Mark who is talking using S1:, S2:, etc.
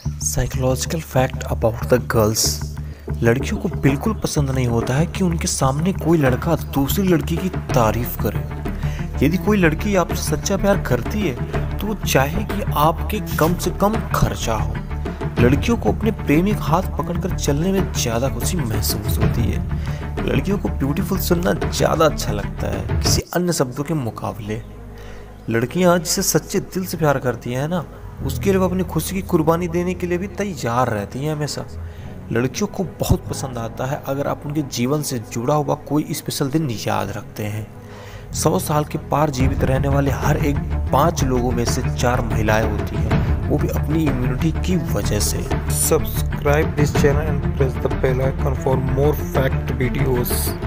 S1: Psychological fact about the girls. लड़कियों को बिल्कुल पसंद नहीं होता है कि उनके सामने कोई लड़का दूसरी लड़की की तारीफ करे। यदि कोई लड़की आपसे सच्चा प्यार करती है तो वो चाहे कि आपके कम से कम खर्चा हो। लड़कियों को अपने प्रेमी का हाथ पकड़कर चलने में ज़्यादा खुशी महसूस होती है। लड़कियों को ब्यूटीफुल सुनना ज़्यादा अच्छा लगता है किसी अन्य शब्दों के मुकाबले। लड़कियां जिसे सच्चे दिल से प्यार करती हैं ना, उसके लिए वो अपनी खुशी की कुर्बानी देने के लिए भी तैयार रहती हैं हमेशा। लड़कियों को बहुत पसंद आता है अगर आप उनके जीवन से जुड़ा हुआ कोई स्पेशल दिन याद रखते हैं। 100 साल के पार जीवित रहने वाले हर एक 5 लोगों में से 4 महिलाएं होती हैं, वो भी अपनी इम्यूनिटी की वजह से।
S2: Subscribe this channel and press the bell icon for more fact videos.